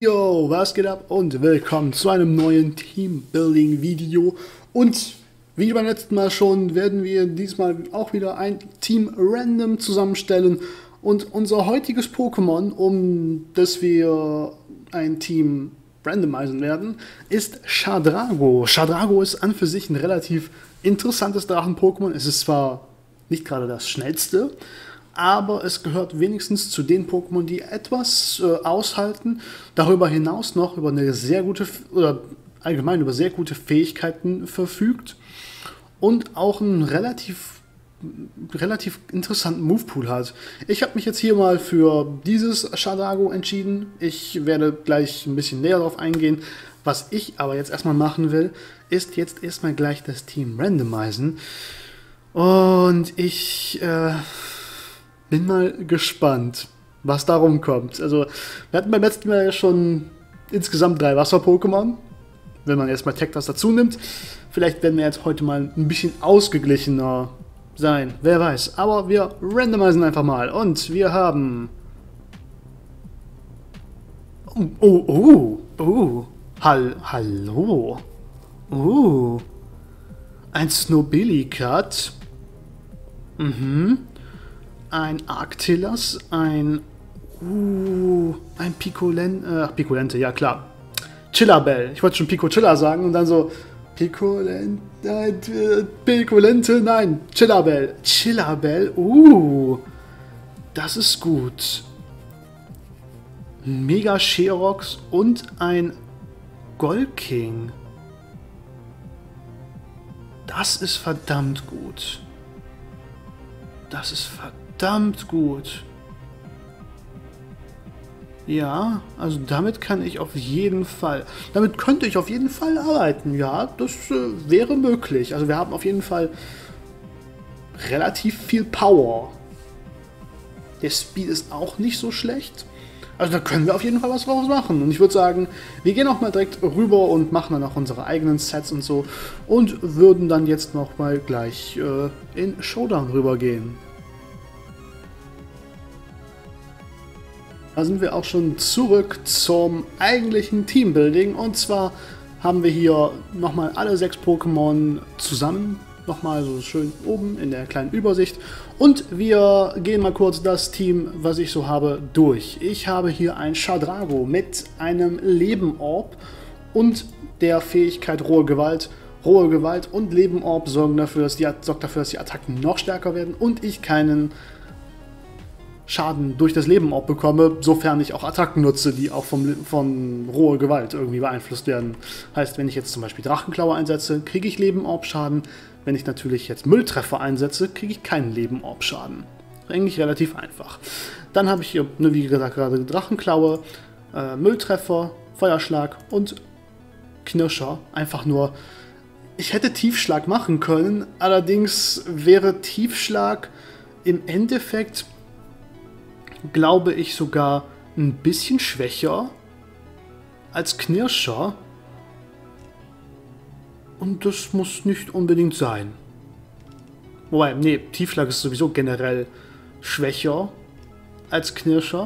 Yo, was geht ab und willkommen zu einem neuen Teambuilding-Video. Und wie beim letzten Mal schon, werden wir diesmal auch wieder ein Team random zusammenstellen. Und unser heutiges Pokémon, um das wir ein Team randomisieren werden, ist Shadrago. Shadrago ist an für sich ein relativ interessantes Drachen-Pokémon. Es ist zwar nicht gerade das schnellste, aber es gehört wenigstens zu den Pokémon, die etwas aushalten, darüber hinaus noch über eine sehr gute oder allgemein über sehr gute Fähigkeiten verfügt und auch einen relativ interessanten Movepool hat. Ich habe mich jetzt hier mal für dieses Shadrago entschieden. Ich werde gleich ein bisschen näher darauf eingehen. Was ich aber jetzt erstmal machen will, ist jetzt erstmal gleich das Team randomisieren. Und ich bin mal gespannt, was da rumkommt. Also, wir hatten beim letzten Mal ja schon insgesamt 3 Wasser-Pokémon. Wenn man jetzt mal Tektas dazu nimmt. Vielleicht werden wir jetzt heute mal ein bisschen ausgeglichener sein. Wer weiß. Aber wir randomisieren einfach mal. Und wir haben... Hallo. Ein Snobillicat. Ein Arctillas, ein Picolente, ja klar. Chillabell. Ich wollte schon Pico-Chilla sagen und dann so Picolente, nein, Chillabell. Chillabell, das ist gut. Mega Sherox und ein Golking. Das ist verdammt gut. Das ist verdammt gut. Ja, also damit könnte ich auf jeden Fall arbeiten. Ja, das wäre möglich. Also wir haben auf jeden Fall relativ viel Power. Der Speed ist auch nicht so schlecht. Also da können wir auf jeden Fall was draus machen. Und ich würde sagen, wir gehen auch mal direkt rüber und machen dann auch unsere eigenen Sets und so. Und würden dann jetzt noch mal gleich in Showdown rübergehen. Da sind wir auch schon zurück zum eigentlichen Teambuilding. Und zwar haben wir hier nochmal alle 6 Pokémon zusammen. Nochmal so schön oben in der kleinen Übersicht. Und wir gehen mal kurz das Team, was ich so habe, durch. Ich habe hier ein Shadrago mit einem Lebenorb und der Fähigkeit Rohe Gewalt. Rohe Gewalt und Lebenorb sorgt dafür, dass die Attacken noch stärker werden und ich keinen Schaden durch das Lebenorb bekomme, sofern ich auch Attacken nutze, die auch von Rohe Gewalt irgendwie beeinflusst werden. Heißt, wenn ich jetzt zum Beispiel Drachenklaue einsetze, kriege ich Lebenorb-Schaden. Wenn ich natürlich jetzt Mülltreffer einsetze, kriege ich keinen Lebenorb-Schaden. Eigentlich relativ einfach. Dann habe ich hier, wie gesagt, gerade Drachenklaue, Mülltreffer, Feuerschlag und Knirscher. Einfach nur, ich hätte Tiefschlag machen können, allerdings wäre Tiefschlag im Endeffekt, glaube ich, sogar ein bisschen schwächer als Knirscher. Und das muss nicht unbedingt sein. Wobei, nee, Tiefschlag ist sowieso generell schwächer als Knirscher.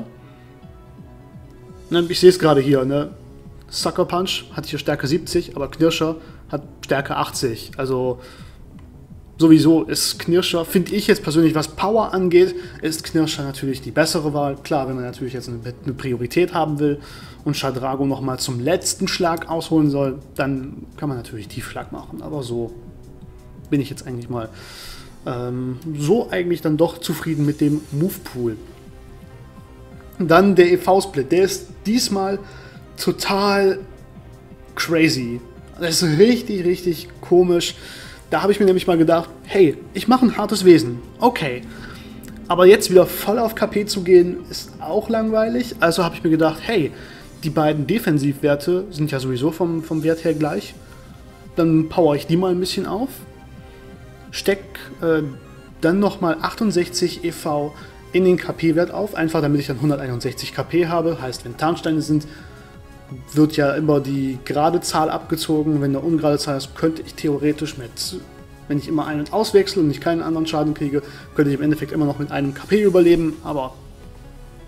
Ich sehe es gerade hier, ne? Sucker Punch hat hier Stärke 70, aber Knirscher hat Stärke 80. Also sowieso ist Knirscher, finde ich jetzt persönlich, was Power angeht, ist Knirscher natürlich die bessere Wahl. Klar, wenn man natürlich jetzt eine Priorität haben will und Shadrago nochmal zum letzten Schlag ausholen soll, dann kann man natürlich Tiefschlag machen. Aber so bin ich jetzt eigentlich mal so eigentlich dann doch zufrieden mit dem Movepool. Dann der EV-Split, der ist diesmal total crazy. Das ist richtig, richtig komisch. Da habe ich mir nämlich mal gedacht, hey, ich mache ein hartes Wesen, okay. Aber jetzt wieder voll auf KP zu gehen, ist auch langweilig. Also habe ich mir gedacht, hey, die beiden Defensivwerte sind ja sowieso vom Wert her gleich. Dann power ich die mal ein bisschen auf. Steck dann nochmal 68 EV in den KP-Wert auf, einfach damit ich dann 161 KP habe. Heißt, wenn Tarnsteine sind, wird ja immer die gerade Zahl abgezogen. Wenn eine ungerade Zahl ist, könnte ich theoretisch wenn ich immer ein- und auswechsel und ich keinen anderen Schaden kriege, könnte ich im Endeffekt immer noch mit einem KP überleben, aber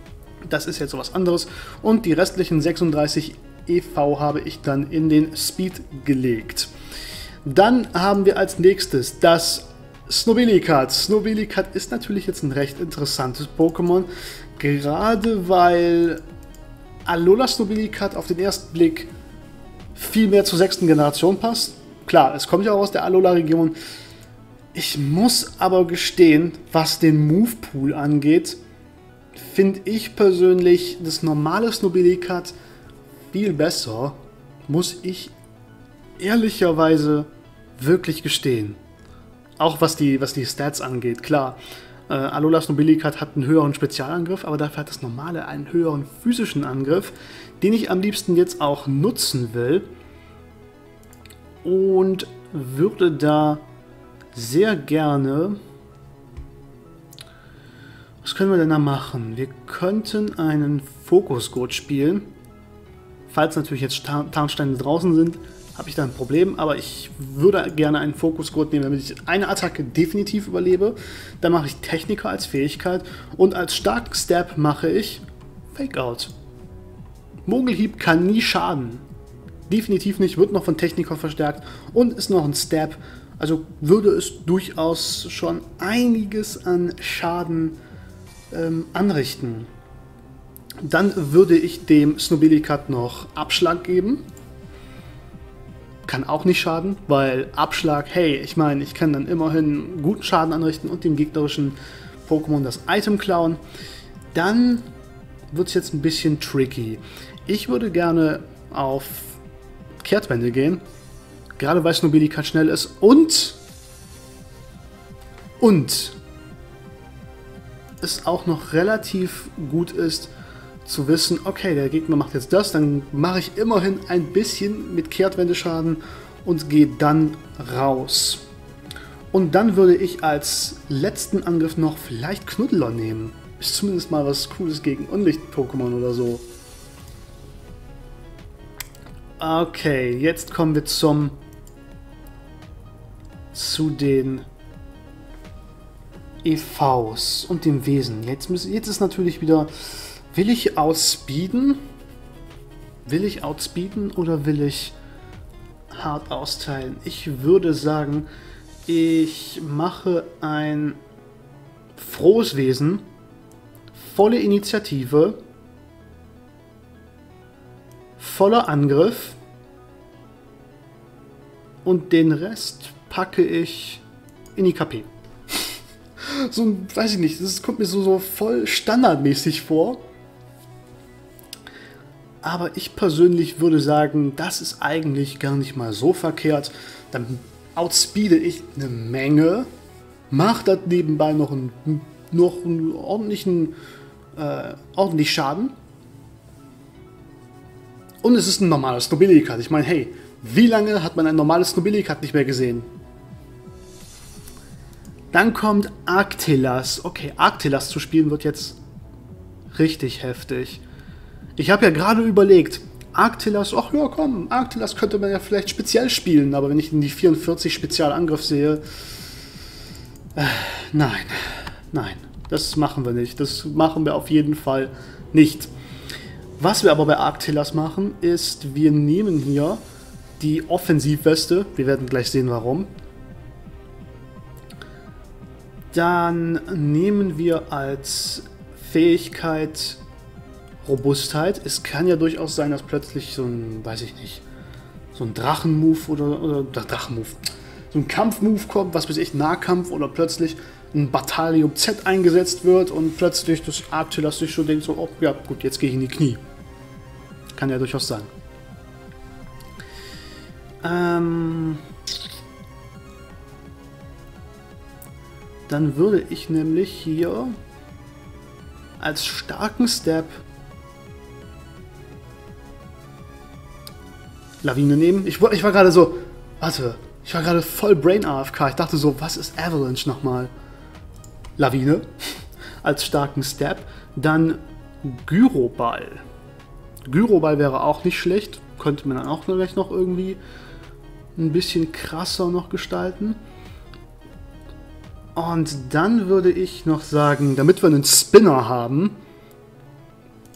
Das ist jetzt sowas anderes. Und die restlichen 36 EV habe ich dann in den Speed gelegt. Dann haben wir als nächstes das Snobilikat. Snobilikat ist natürlich jetzt ein recht interessantes Pokémon, gerade weil Alola Snobilikat auf den ersten Blick viel mehr zur 6. Generation passt. Klar, es kommt ja auch aus der Alola-Region. Ich muss aber gestehen, was den Move-Pool angeht, finde ich persönlich das normale Snobilikat viel besser, muss ich ehrlicherweise wirklich gestehen. Auch was die Stats angeht, klar. Alola Snobilikat hat einen höheren Spezialangriff, aber dafür hat das normale einen höheren physischen Angriff, den ich am liebsten jetzt auch nutzen will. Und würde da sehr gerne... Was können wir denn da machen? Wir könnten einen Fokusgurt spielen. Falls natürlich jetzt Tarnsteine draußen sind, habe ich da ein Problem, aber ich würde gerne einen Fokusgurt nehmen, damit ich eine Attacke definitiv überlebe. Dann mache ich Techniker als Fähigkeit und als starken Stab mache ich Fake Out. Mogelhieb kann nie schaden. Definitiv nicht, wird noch von Techniker verstärkt und ist noch ein Stab. Also würde es durchaus schon einiges an Schaden anrichten. Dann würde ich dem Snobilikat noch Abschlag geben. Kann auch nicht schaden, weil Abschlag, hey, ich meine, ich kann dann immerhin guten Schaden anrichten und dem gegnerischen Pokémon das Item klauen. Dann wird es jetzt ein bisschen tricky. Ich würde gerne auf Kehrtwende gehen, gerade weil Snobilikat schnell ist und es auch noch relativ gut ist, zu wissen, okay, der Gegner macht jetzt das, dann mache ich immerhin ein bisschen mit Kehrtwende Schaden und gehe dann raus. Und dann würde ich als letzten Angriff noch vielleicht Knuddler nehmen. Ist zumindest mal was Cooles gegen Unlicht-Pokémon oder so. Okay, jetzt kommen wir zu den EVs und dem Wesen. Jetzt ist natürlich wieder... Will ich outspeeden? Will ich outspeeden oder will ich hart austeilen? Ich würde sagen, ich mache ein frohes Wesen, volle Initiative, voller Angriff und den Rest packe ich in die KP. So, weiß ich nicht, das kommt mir so voll standardmäßig vor. Aber ich persönlich würde sagen, das ist eigentlich gar nicht mal so verkehrt. Dann outspeede ich eine Menge, mache da nebenbei noch einen ordentlich Schaden. Und es ist ein normales Snobilikat. Ich meine, hey, wie lange hat man ein normales Snobilikat nicht mehr gesehen? Dann kommt Arctillas. Okay, Arctillas zu spielen wird jetzt richtig heftig. Ich habe ja gerade überlegt, Arctillas, ach ja komm, Arctillas könnte man ja vielleicht speziell spielen, aber wenn ich in die 44 Spezialangriff sehe, nein, das machen wir nicht, das machen wir auf jeden Fall nicht. Was wir aber bei Arctillas machen, ist, wir nehmen hier die Offensivweste, wir werden gleich sehen warum. Dann nehmen wir als Fähigkeit Robustheit. Es kann ja durchaus sein, dass plötzlich so ein, weiß ich nicht, so ein Drachenmove oder Drachenmove, so ein Kampfmove kommt, was weiß ich, Nahkampf oder plötzlich ein Bataillon Z eingesetzt wird und plötzlich das Arctillas sich schon denkt so, oh ja gut, jetzt gehe ich in die Knie. Kann ja durchaus sein. Dann würde ich nämlich hier als starken Step Lawine nehmen. Ich war gerade so, warte, ich war gerade voll Brain AFK. Ich dachte so, was ist Avalanche nochmal? Lawine als starken Step. Dann Gyroball. Gyroball wäre auch nicht schlecht. Könnte man dann auch vielleicht noch irgendwie ein bisschen krasser noch gestalten. Und dann würde ich noch sagen, damit wir einen Spinner haben,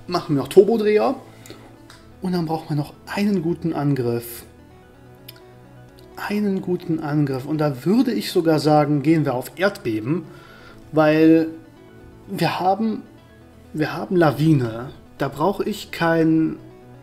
machen wir noch Turbodreher. Und dann brauchen wir noch einen guten Angriff. Einen guten Angriff. Und da würde ich sogar sagen, gehen wir auf Erdbeben. Weil wir haben Lawine. Da brauche ich dann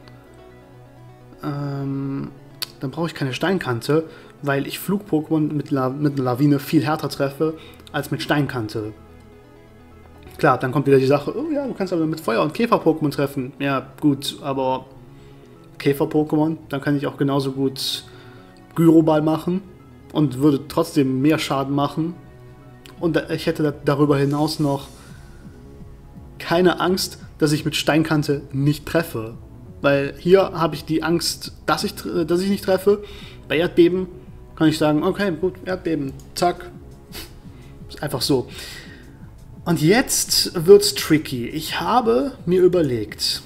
brauche ich keine Steinkante, weil ich Flug-Pokémon mit Lawine viel härter treffe als mit Steinkante. Klar, dann kommt wieder die Sache, oh ja, du kannst aber mit Feuer- und Käfer-Pokémon treffen. Ja, gut, aber Käfer-Pokémon, dann kann ich auch genauso gut Gyroball machen und würde trotzdem mehr Schaden machen. Und ich hätte darüber hinaus noch keine Angst, dass ich mit Steinkante nicht treffe. Weil hier habe ich die Angst, dass ich nicht treffe. Bei Erdbeben kann ich sagen, okay, gut, Erdbeben, zack. Ist einfach so. Und jetzt wird's tricky. Ich habe mir überlegt,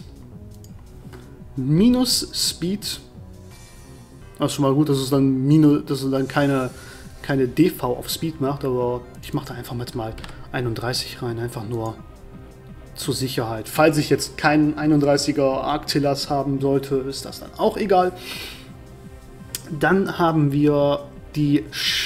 minus Speed, das ist schon mal gut, dass es dann keine DV auf Speed macht, aber ich mache da einfach mal 31 rein, einfach nur zur Sicherheit. Falls ich jetzt keinen 31er Arctillas haben sollte, ist das dann auch egal. Dann haben wir die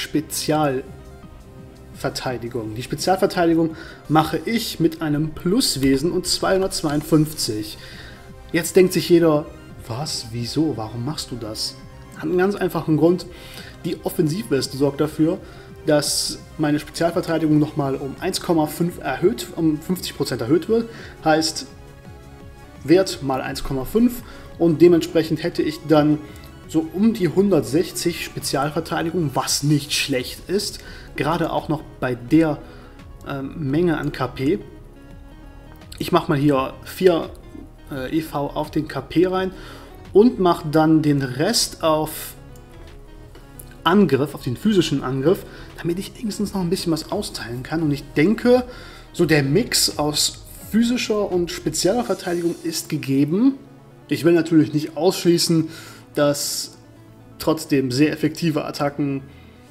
Spezialverteidigung. Die Spezialverteidigung mache ich mit einem Pluswesen und 252. Jetzt denkt sich jeder, was, wieso, warum machst du das? Hat einen ganz einfachen Grund. Die Offensivweste sorgt dafür, dass meine Spezialverteidigung nochmal um 1,5 erhöht, um 50% erhöht wird. Heißt, Wert mal 1,5 und dementsprechend hätte ich dann so um die 160 Spezialverteidigung, was nicht schlecht ist. Gerade auch noch bei der Menge an KP. Ich mache mal hier 4 EV auf den KP rein und mache dann den Rest auf Angriff, auf den physischen Angriff, damit ich wenigstens noch ein bisschen was austeilen kann. Und ich denke, so der Mix aus physischer und spezieller Verteidigung ist gegeben. Ich will natürlich nicht ausschließen, dass trotzdem sehr effektive Attacken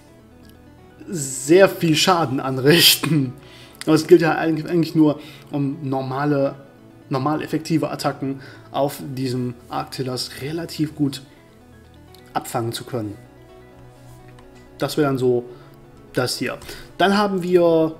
sehr viel Schaden anrichten. Aber es gilt ja eigentlich nur um normal effektive Attacken auf diesem Arctillas relativ gut abfangen zu können. Das wäre dann so das hier. Dann haben wir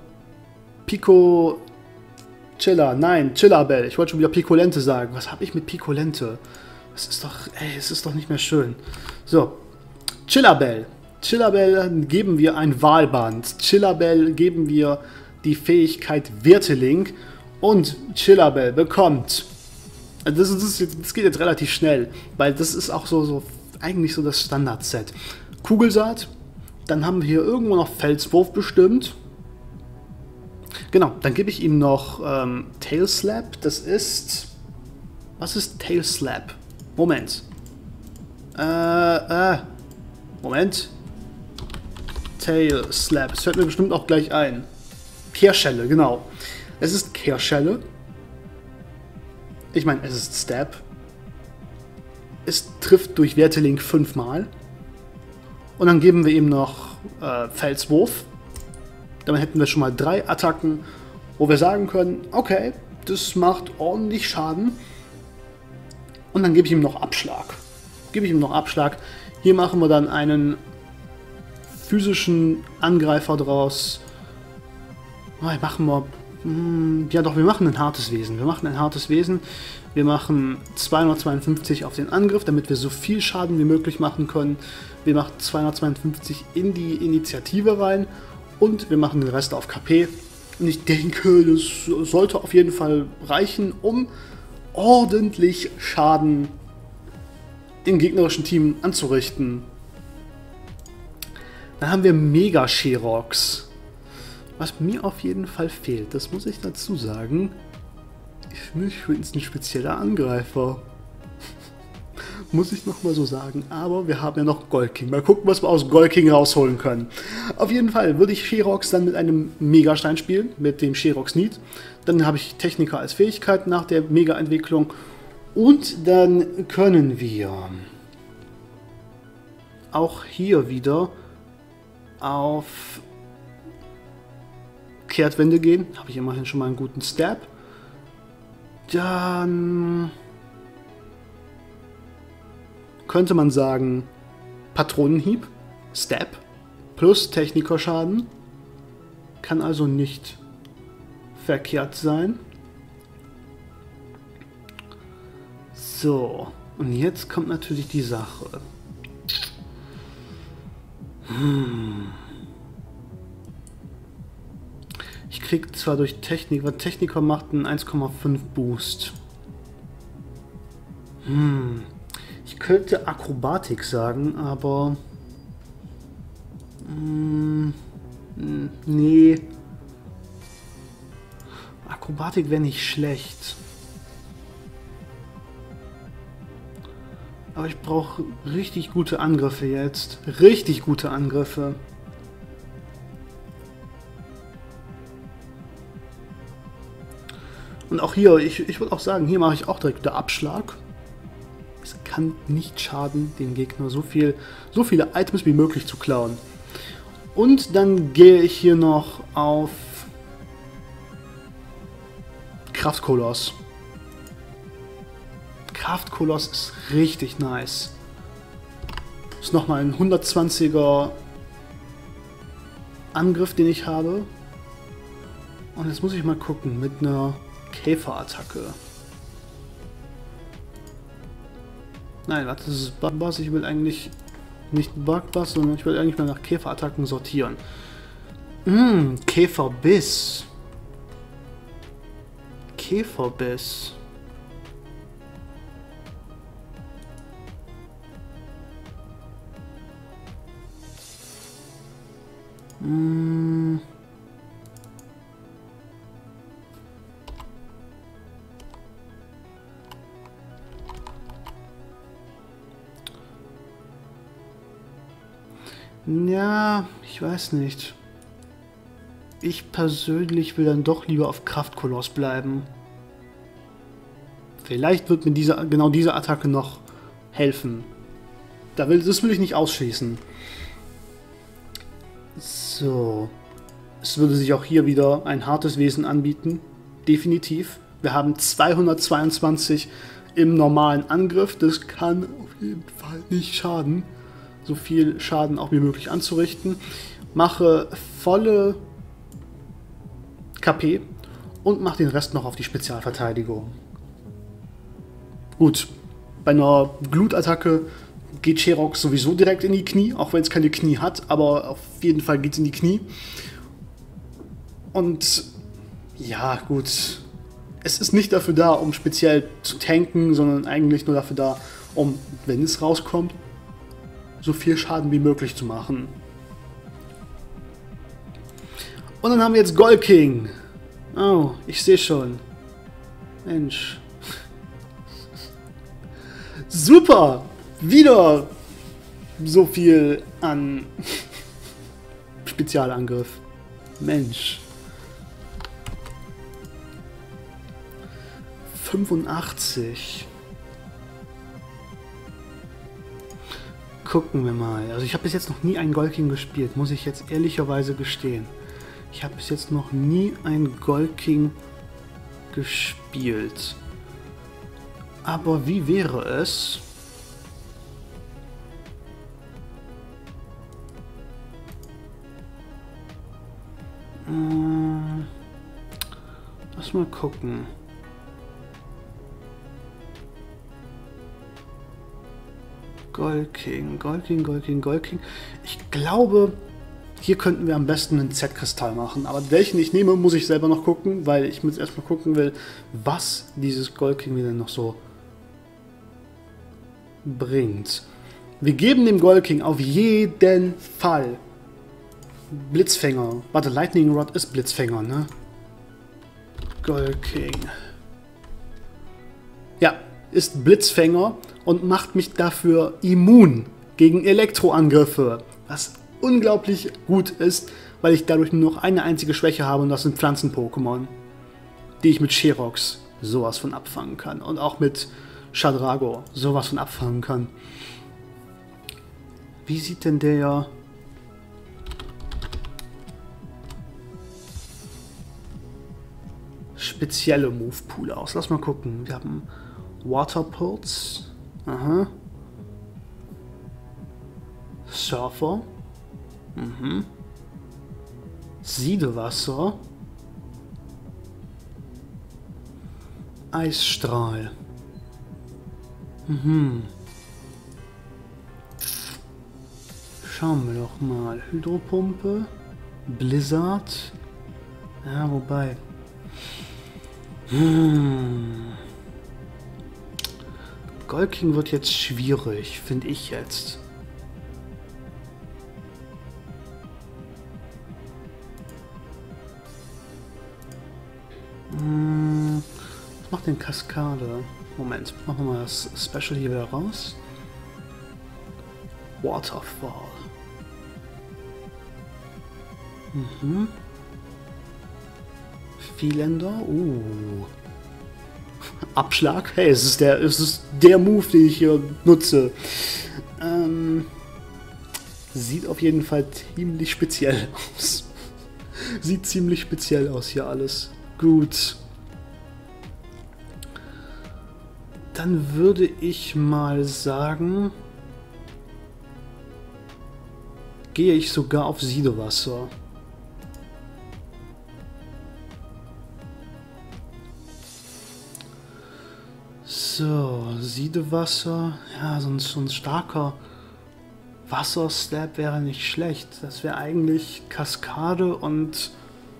Chillabelle. Ich wollte schon wieder Picolente sagen. Was habe ich mit Picolente? Es ist doch nicht mehr schön. So, Chillabelle. Chillabelle geben wir ein Wahlband. Chillabelle geben wir die Fähigkeit Wirtelink. Und Chillabelle bekommt... Das geht jetzt relativ schnell, weil das ist auch so eigentlich so das Standard-Set. Kugelsaat. Dann haben wir hier irgendwo noch Felswurf bestimmt. Genau, dann gebe ich ihm noch Tail Slap. Das ist... Was ist Tail Slap? Moment. Moment. Tail Slap. Das fällt mir bestimmt auch gleich ein. Kehrschelle, genau. Es ist Kehrschelle. Ich meine, es ist Stab. Es trifft durch Wertelink 5-mal. Und dann geben wir ihm noch Felswurf. Damit hätten wir schon mal 3 Attacken, wo wir sagen können, okay, das macht ordentlich Schaden. Und dann gebe ich ihm noch Abschlag. Hier machen wir dann einen physischen Angreifer draus. Wir machen ein hartes Wesen. Wir machen 252 auf den Angriff, damit wir so viel Schaden wie möglich machen können. Wir machen 252 in die Initiative rein und wir machen den Rest auf KP. Und ich denke, das sollte auf jeden Fall reichen, um ordentlich Schaden im gegnerischen Team anzurichten. Dann haben wir Mega Sherox. Was mir auf jeden Fall fehlt, das muss ich dazu sagen, ist für uns ein spezieller Angreifer. Muss ich nochmal so sagen. Aber wir haben ja noch Golking. Mal gucken, was wir aus Golking rausholen können. Auf jeden Fall würde ich Sherox dann mit einem Megastein spielen, mit dem Sherox Need. Dann habe ich Techniker als Fähigkeit nach der Mega-Entwicklung. Und dann können wir auch hier wieder auf Kehrtwende gehen. Habe ich immerhin schon mal einen guten Stab. Dann könnte man sagen, Patronenhieb, Stab, plus Technikerschaden. Kann also nicht verkehrt sein. So, und jetzt kommt natürlich die Sache. Ich krieg zwar durch Technik, was Techniker macht, einen 1,5 Boost. Ich könnte Akrobatik sagen, aber... nee. Akrobatik wäre nicht schlecht. Aber ich brauche richtig gute Angriffe jetzt. Richtig gute Angriffe. Und auch hier, ich würde auch sagen, hier mache ich auch direkt wieder Abschlag. Es kann nicht schaden, dem Gegner so viele Items wie möglich zu klauen. Und dann gehe ich hier noch auf Kraftkoloss. Kraftkoloss ist richtig nice. Ist nochmal ein 120er Angriff, den ich habe. Und jetzt muss ich mal gucken mit einer Käferattacke. Nein, warte, das ist Bugbass. Ich will eigentlich nicht Bugbass, sondern ich will eigentlich mal nach Käferattacken sortieren. Käferbiss. Käferbiss. Ja, ich weiß nicht. Ich persönlich will dann doch lieber auf Kraftkoloss bleiben. Vielleicht wird mir genau diese Attacke noch helfen. Das will ich nicht ausschließen. So. Es würde sich auch hier wieder ein hartes Wesen anbieten. Definitiv. Wir haben 222 im normalen Angriff. Das kann auf jeden Fall nicht schaden. So viel Schaden auch wie möglich anzurichten. Mache volle KP und mache den Rest noch auf die Spezialverteidigung. Gut, bei einer Glutattacke geht Sherox sowieso direkt in die Knie, auch wenn es keine Knie hat, aber auf jeden Fall geht es in die Knie. Und ja, gut, es ist nicht dafür da, um speziell zu tanken, sondern eigentlich nur dafür da, um, wenn es rauskommt, so viel Schaden wie möglich zu machen. Und dann haben wir jetzt Golking. Oh, ich sehe schon. Mensch. Super! Wieder so viel an Spezialangriff. Mensch. 85. Gucken wir mal. Also ich habe bis jetzt noch nie einen Golking gespielt, muss ich jetzt ehrlicherweise gestehen. Ich habe bis jetzt noch nie ein Golking gespielt. Aber wie wäre es? Lass mal gucken. Golking. Ich glaube, hier könnten wir am besten einen Z-Kristall machen. Aber welchen ich nehme, muss ich selber noch gucken, weil ich jetzt erstmal gucken will, was dieses Golking mir denn noch so bringt. Wir geben dem Golking auf jeden Fall Blitzfänger. Warte, Lightning Rod ist Blitzfänger, ne? Golking. Ja, ist Blitzfänger und macht mich dafür immun gegen Elektroangriffe. Was unglaublich gut ist, weil ich dadurch nur noch eine einzige Schwäche habe und das sind Pflanzen-Pokémon, die ich mit Sherox sowas von abfangen kann und auch mit Shadrago sowas von abfangen kann. Wie sieht denn der spezielle Move-Pool aus. Lass mal gucken. Wir haben Water Pulse. Aha. Surfer. Mhm. Siedewasser. Eisstrahl. Mhm. Schauen wir doch mal. Hydropumpe. Blizzard. Ja, wobei. Golking wird jetzt schwierig, finde ich jetzt. Was macht denn Kaskade? Moment, machen wir mal das Special hier wieder raus. Waterfall. Mhm. Vielender. Abschlag. Hey, es ist der Move, den ich hier nutze. Sieht auf jeden Fall ziemlich speziell aus. Sieht ziemlich speziell aus hier alles. Gut. Dann würde ich mal sagen, gehe ich sogar auf Siedewasser. So, Siedewasser. Ja, so ein starker Wasserstab wäre nicht schlecht. Das wäre eigentlich Kaskade und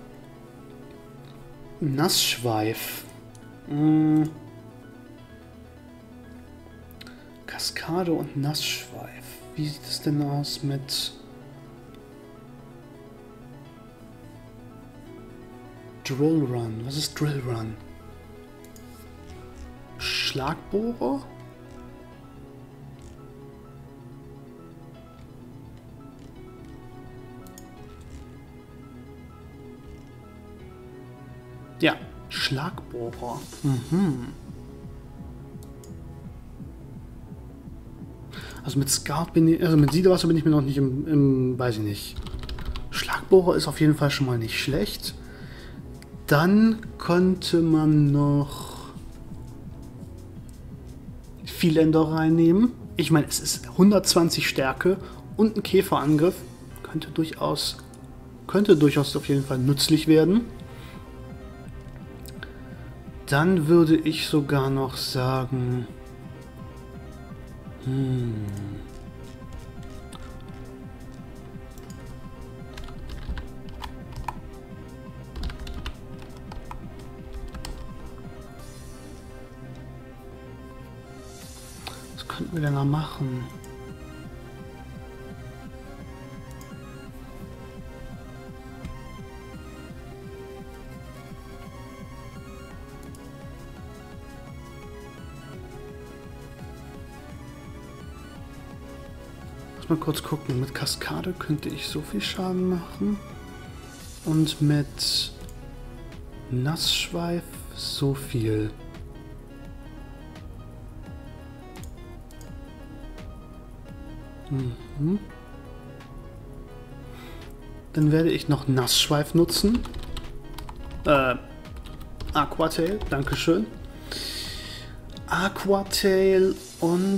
Nassschweif. Kaskade und Nassschweif. Wie sieht es denn aus mit Drill Run? Was ist Drill Run? Schlagbohrer? Ja, Schlagbohrer. Mhm. Also mit Skat bin ich, also mit Siedewasser bin ich mir noch nicht weiß ich nicht. Schlagbohrer ist auf jeden Fall schon mal nicht schlecht. Dann könnte man noch Vielender reinnehmen. Ich meine, es ist 120 Stärke und ein Käferangriff. Könnte durchaus auf jeden Fall nützlich werden. Dann würde ich sogar noch sagen, was könnten wir denn da machen? Mal kurz gucken. Mit Kaskade könnte ich so viel Schaden machen. Und mit Nassschweif so viel. Mhm. Dann werde ich noch Nassschweif nutzen. Aquatail, dankeschön. Aquatail und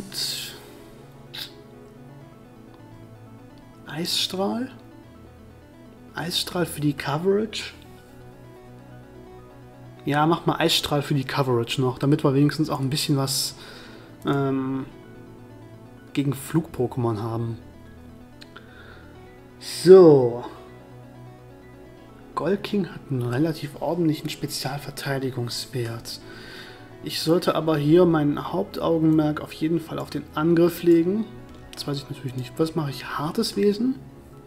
Eisstrahl? Eisstrahl für die Coverage? Ja, mach mal Eisstrahl für die Coverage noch, damit wir wenigstens auch ein bisschen was gegen Flug-Pokémon haben. So. Golking hat einen relativ ordentlichen Spezialverteidigungswert. Ich sollte aber hier mein Hauptaugenmerk auf jeden Fall auf den Angriff legen. Jetzt weiß ich natürlich nicht. Was mache ich? Hartes Wesen?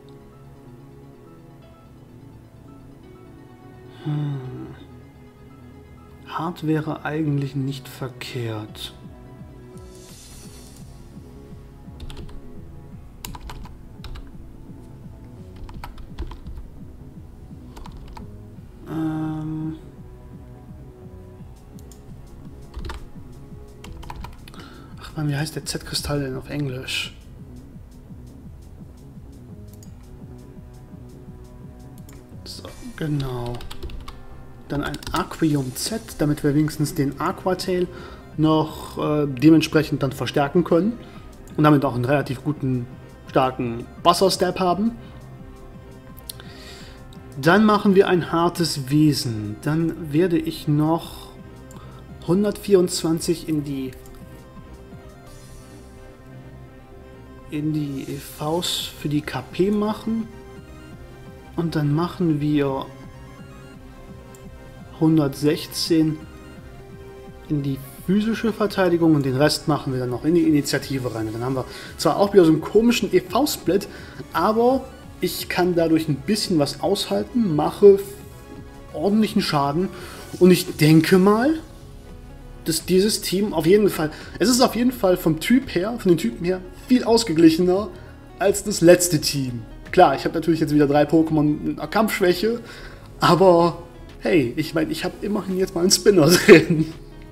Hart wäre eigentlich nicht verkehrt. Ach man, wie heißt der Z-Kristall denn auf Englisch? So, genau. dann ein Arquium Z, damit wir wenigstens den Aquatail noch dementsprechend dann verstärken können und damit auch einen relativ guten, starken Wasserstep haben. Dann machen wir ein hartes Wesen. Dann werde ich noch 124 in die EVs für die KP machen. Und dann machen wir 116 in die physische Verteidigung und den Rest machen wir dann noch in die Initiative rein. Und dann haben wir zwar auch wieder so einen komischen EV-Split, aber ich kann dadurch ein bisschen was aushalten, mache ordentlichen Schaden und ich denke mal, dass dieses Team auf jeden Fall, es ist auf jeden Fall vom Typ her, von den Typen her, viel ausgeglichener als das letzte Team. Klar, ich habe natürlich jetzt wieder 3 Pokémon mit einer Kampfschwäche, aber hey, ich meine, ich habe immerhin jetzt mal einen Spinner drin.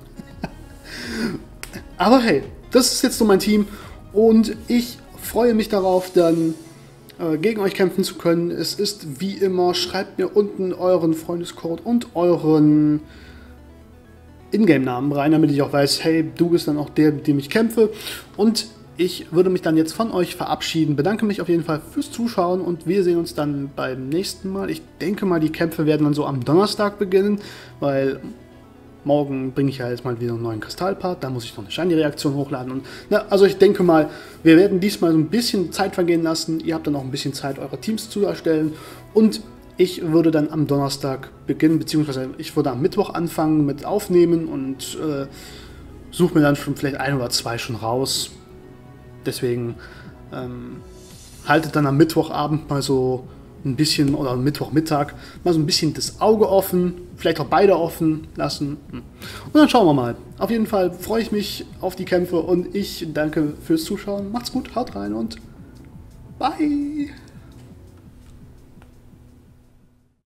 Aber hey, das ist jetzt so mein Team und ich freue mich darauf, dann gegen euch kämpfen zu können. Es ist wie immer, schreibt mir unten euren Freundescode und euren Ingame-Namen rein, damit ich auch weiß, hey, du bist dann auch der, mit dem ich kämpfe. Und ich würde mich dann jetzt von euch verabschieden. Bedanke mich auf jeden Fall fürs Zuschauen und wir sehen uns dann beim nächsten Mal. Ich denke mal, die Kämpfe werden dann so am Donnerstag beginnen, weil morgen bringe ich ja jetzt mal wieder einen neuen Kristallpart, da muss ich noch eine Shiny-Reaktion hochladen. Und, also ich denke mal, wir werden diesmal so ein bisschen Zeit vergehen lassen. Ihr habt dann auch ein bisschen Zeit, eure Teams zu erstellen. Und ich würde dann am Donnerstag beginnen, beziehungsweise ich würde am Mittwoch anfangen mit Aufnehmen und suche mir dann schon vielleicht 1 oder 2 schon raus. Deswegen haltet dann am Mittwochabend mal so ein bisschen, oder am Mittwochmittag, mal so ein bisschen das Auge offen, vielleicht auch beide offen lassen. Und dann schauen wir mal. Auf jeden Fall freue ich mich auf die Kämpfe und ich danke fürs Zuschauen. Macht's gut, haut rein und bye!